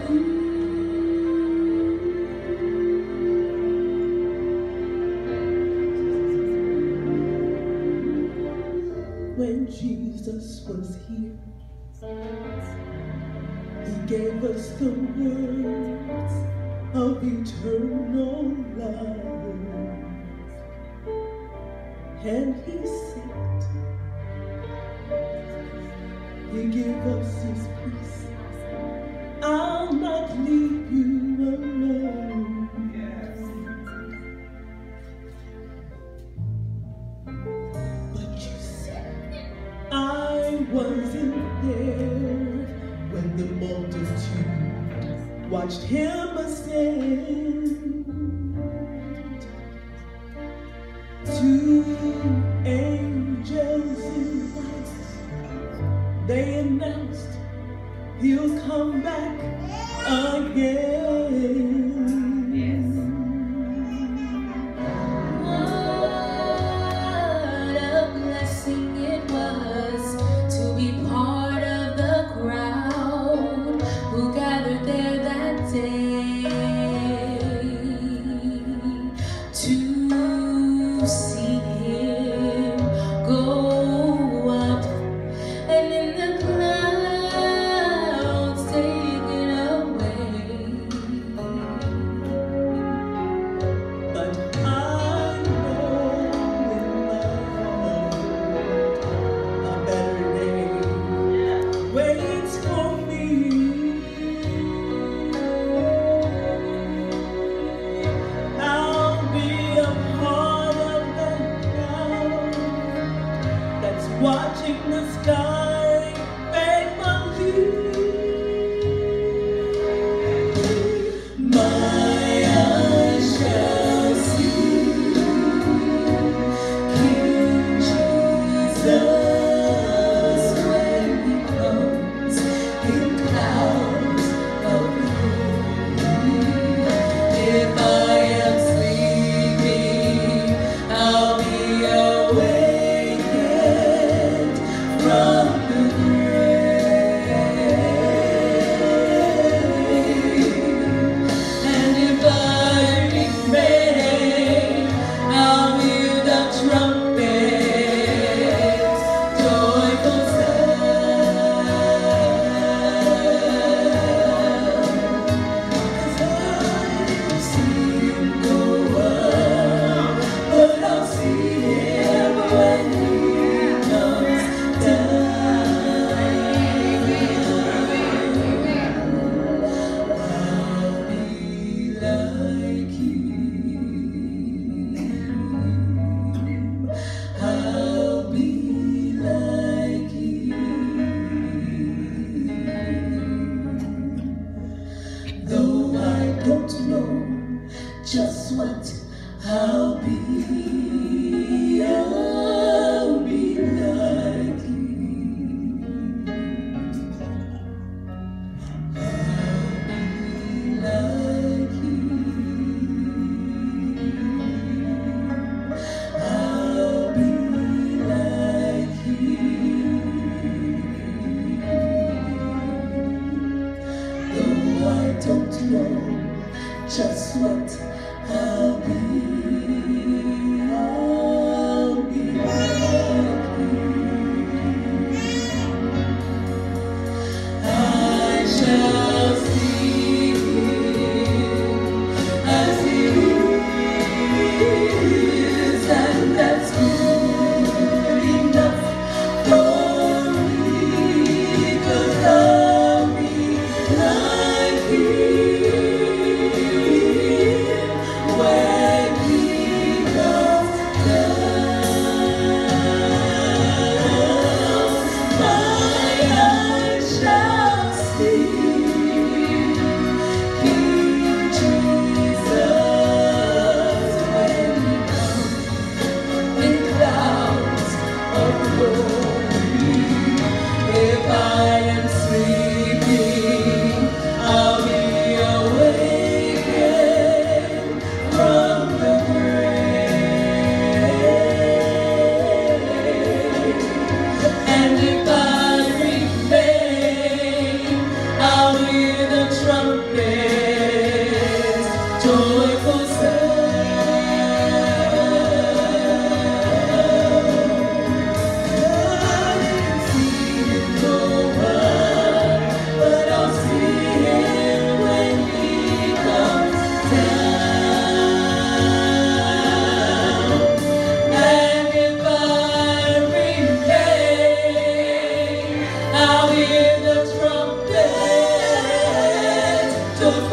When Jesus was here, he gave us the words of eternal life. And he said, he gave us his peace. I'll not leave you alone. But you said, I wasn't there when the multitude watched him ascend. Two angels in light, they announced he'll come back again. What a blessing it was to be part of the crowd who gathered there that day to see him go up and in the clouds taken away. But I know in my heart a better day waits for me. I'll be a part of the crowd that's watching the sky faithfully. My eyes shall see King Jesus when he comes in clouds of glory. If I am sleeping, I'll be awakened from the grave. And if I remain, I'll hear the trumpet, joyful sound. 'Cause I'll see him go up, but I'll see him when he comes down. I'll be like him. I'll be like him. Though I don't know just what I'll be like him. I'll be like him. Though I don't know just what I'll be like him. I shall see him as he is, and that's good enough for me, 'cause I'll be like him when of